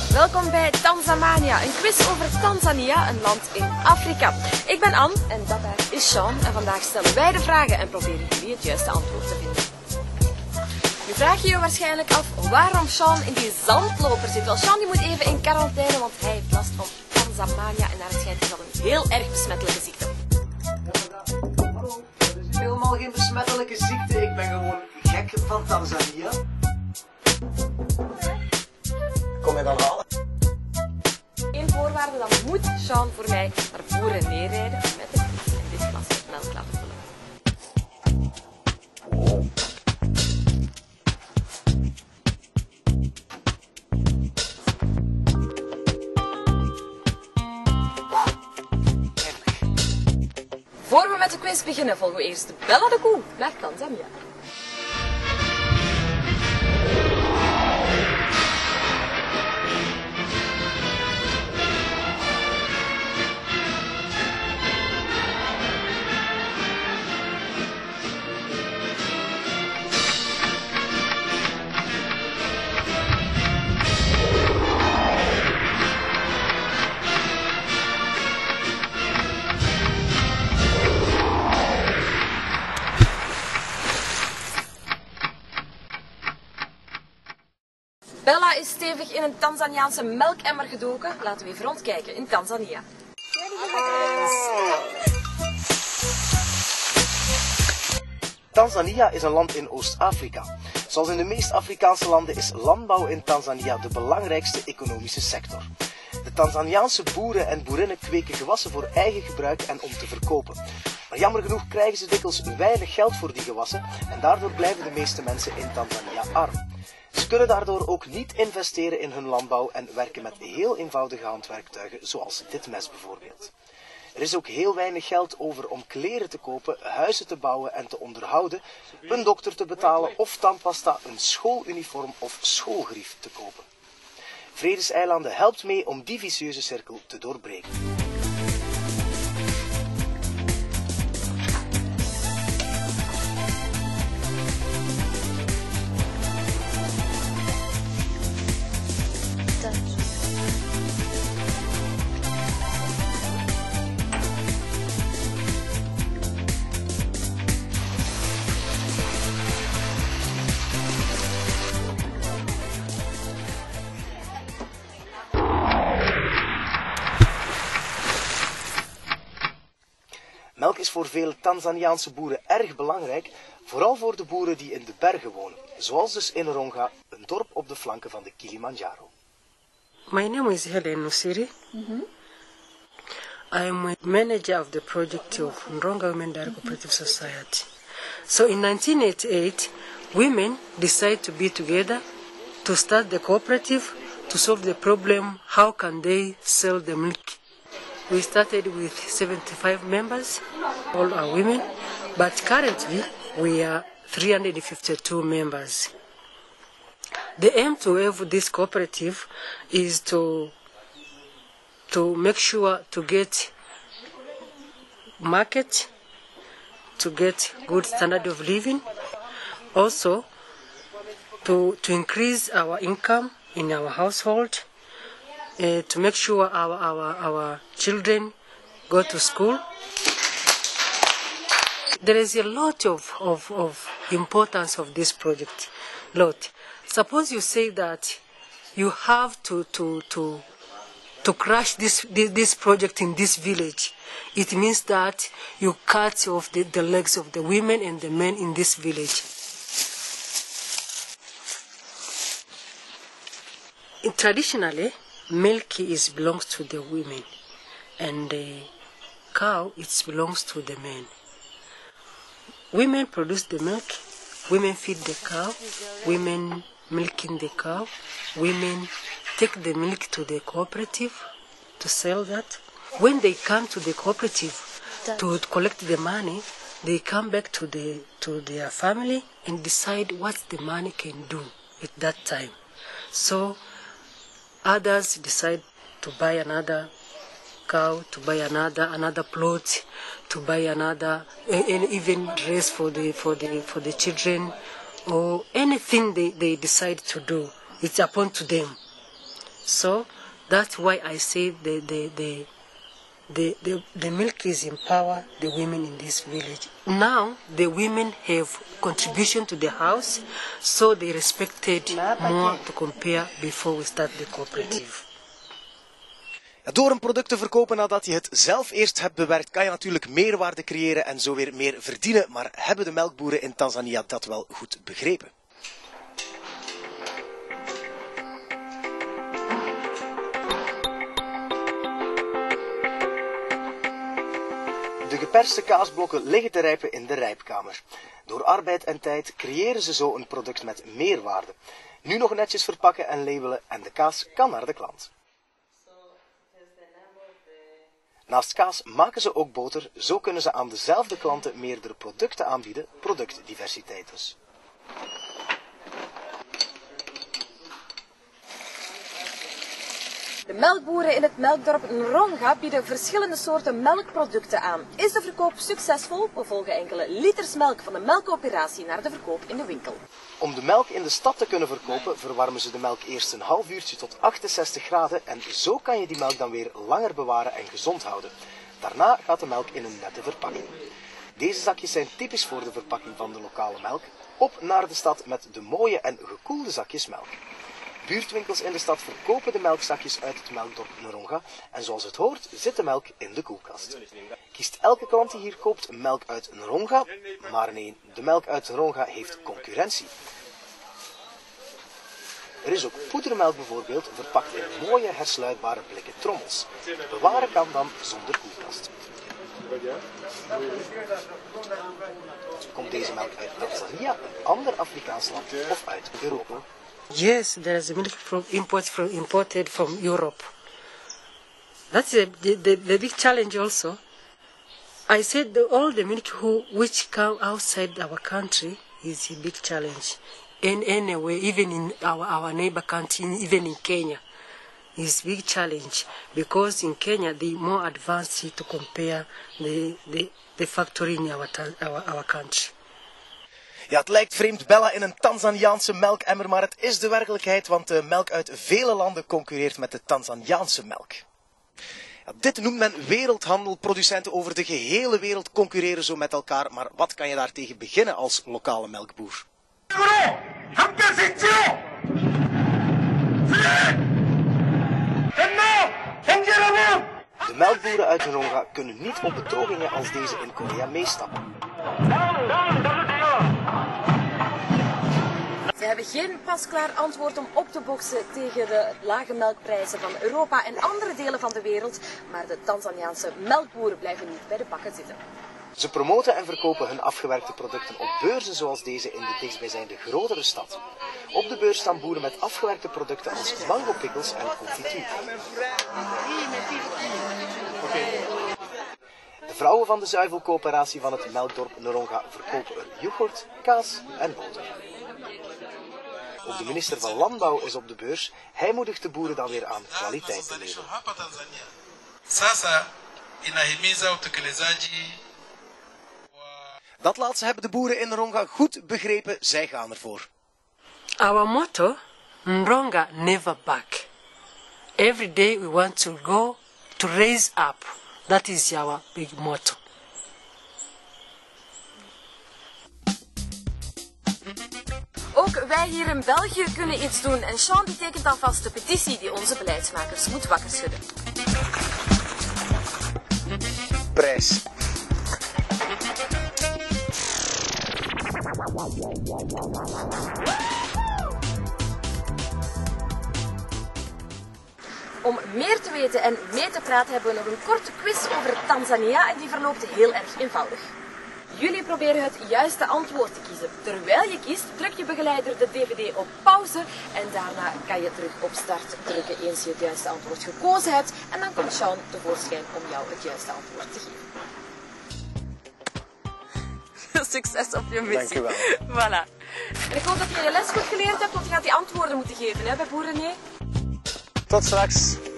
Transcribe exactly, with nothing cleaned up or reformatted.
Welkom bij Tanzamania, een quiz over Tanzania, een land in Afrika. Ik ben Anne en dat daar is Sean en vandaag stellen wij de vragen en proberen jullie het juiste antwoord te vinden. Nu vraag je je waarschijnlijk af waarom Sean in die zandloper zit. Wel, Sean die moet even in quarantaine, want hij heeft last van Tanzamania en naar het schijnt is dat een heel erg besmettelijke ziekte. Hallo, dat is helemaal geen besmettelijke ziekte. Ik ben gewoon gek van Tanzania. Kom je dan halen? Eén voorwaarde, dan moet Sean voor mij naar Boeren neerrijden met de fiets en dit glas met melk laten vullen. Voor we met de quiz beginnen, volgen we eerst Bella de Koe naar Tanzania. Bella is stevig in een Tanzaniaanse melkemmer gedoken. Laten we even rondkijken in Tanzania. Tanzania is een land in Oost-Afrika. Zoals in de meeste Afrikaanse landen is landbouw in Tanzania de belangrijkste economische sector. De Tanzaniaanse boeren en boerinnen kweken gewassen voor eigen gebruik en om te verkopen. Maar jammer genoeg krijgen ze dikwijls weinig geld voor die gewassen en daardoor blijven de meeste mensen in Tanzania arm. Ze kunnen daardoor ook niet investeren in hun landbouw en werken met heel eenvoudige handwerktuigen, zoals dit mes bijvoorbeeld. Er is ook heel weinig geld over om kleren te kopen, huizen te bouwen en te onderhouden, een dokter te betalen of tandpasta, een schooluniform of schoolgrief te kopen. Vredeseilanden helpt mee om die vicieuze cirkel te doorbreken. Melk is voor vele Tanzaniaanse boeren erg belangrijk, vooral voor de boeren die in de bergen wonen, zoals dus in Ronga, een dorp op de flanken van de Kilimanjaro. My name is Helen Nusiri. Mm-hmm. I am a manager of the project of Ronga Women Dairy Cooperative Society. So in nineteen eighty-eight, women decided to be together to start the cooperative to solve the problem, how can they sell the milk. We started with seventy-five members, all are women, but currently we are three hundred fifty-two members. The aim to have this cooperative is to, to make sure to get market, to get good standard of living, also to, to increase our income in our household, Uh, to make sure our, our, our children go to school. There is a lot of, of, of importance of this project. Lot. Suppose you say that you have to, to, to, to crash this, this, this project in this village. It means that you cut off the, the legs of the women and the men in this village. Traditionally, milk is belongs to the women, and the cow it belongs to the men. Women produce the milk, women feed the cow, women milking the cow, women take the milk to the cooperative to sell that. When they come to the cooperative to collect the money, they come back to the to their family and decide what the money can do at that time. So others decide to buy another cow, to buy another another plot, to buy another, and even dress for the for the for the children, or anything they, they decide to do. It's upon to them. So that's why I say the, the, the, the, the, the milk is empower the women in this village. Now the women have contribution to the house, so they respected more to compare before we start the cooperative. Door een product te verkopen nadat je het zelf eerst hebt bewerkt, kan je natuurlijk meerwaarde creëren en zo weer meer verdienen. Maar hebben de melkboeren in Tanzania dat wel goed begrepen? De geperste kaasblokken liggen te rijpen in de rijpkamer. Door arbeid en tijd creëren ze zo een product met meerwaarde. Nu nog netjes verpakken en labelen en de kaas kan naar de klant. Naast kaas maken ze ook boter, zo kunnen ze aan dezelfde klanten meerdere producten aanbieden, productdiversiteit dus. De melkboeren in het melkdorp Nronga bieden verschillende soorten melkproducten aan. Is de verkoop succesvol, we volgen enkele liters melk van de melkoperatie naar de verkoop in de winkel. Om de melk in de stad te kunnen verkopen, verwarmen ze de melk eerst een half uurtje tot achtenzestig graden en zo kan je die melk dan weer langer bewaren en gezond houden. Daarna gaat de melk in een nette verpakking. Deze zakjes zijn typisch voor de verpakking van de lokale melk. Op naar de stad met de mooie en gekoelde zakjes melk. Buurtwinkels in de stad verkopen de melkzakjes uit het melkdorp Nronga en zoals het hoort zit de melk in de koelkast. Kiest elke klant die hier koopt melk uit Nronga? Maar nee, de melk uit Nronga heeft concurrentie. Er is ook poedermelk bijvoorbeeld, verpakt in mooie hersluitbare blikken trommels. Bewaren kan dan zonder koelkast. Komt deze melk uit Tanzania, een ander Afrikaans land of uit Europa? Yes, there is milk from import from imported from Europe. That's the, the, the, the big challenge also. I said the, all the milk who, which come outside our country is a big challenge. In any way, even in our, our neighbor country, even in Kenya, is big challenge because in Kenya they more advanced to compare the, the, the factory in our, our, our country. Ja, het lijkt vreemd Bella in een Tanzaniaanse melkemmer, maar het is de werkelijkheid, want de melk uit vele landen concurreert met de Tanzaniaanse melk. Ja, dit noemt men wereldhandel. Producenten over de gehele wereld concurreren zo met elkaar, maar wat kan je daartegen beginnen als lokale melkboer? De melkboeren uit Nronga kunnen niet op betogingen als deze in Korea meestappen. Ze hebben geen pasklaar antwoord om op te boksen tegen de lage melkprijzen van Europa en andere delen van de wereld, maar de Tanzaniaanse melkboeren blijven niet bij de pakken zitten. Ze promoten en verkopen hun afgewerkte producten op beurzen zoals deze in de dichtstbijzijnde grotere stad. Op de beurs staan boeren met afgewerkte producten als mango pickles en confituur. De vrouwen van de zuivelcoöperatie van het melkdorp Nronga verkopen er yoghurt, kaas en boter. Ook de minister van Landbouw is op de beurs. Hij moedigt de boeren dan weer aan kwaliteit te leveren. Dat laatste hebben de boeren in Nronga goed begrepen. Zij gaan ervoor. Our motto, Nronga never back. Every day we want to go to raise up. That is our big motto. Ook wij hier in België kunnen iets doen en Sean die tekent alvast de petitie die onze beleidsmakers moet wakker schudden. Prijs. Om meer te weten en mee te praten hebben we nog een korte quiz over Tanzania en die verloopt heel erg eenvoudig. Jullie proberen het juiste antwoord te kiezen. Terwijl je kiest, druk je begeleider de D V D op pauze en daarna kan je terug op start drukken eens je het juiste antwoord gekozen hebt en dan komt Sean tevoorschijn om jou het juiste antwoord te geven. Succes op je missie. Dank je wel. Voilà. En ik hoop dat je je les goed geleerd hebt, want je gaat die antwoorden moeten geven hè, bij Boeren Nee. Tot straks.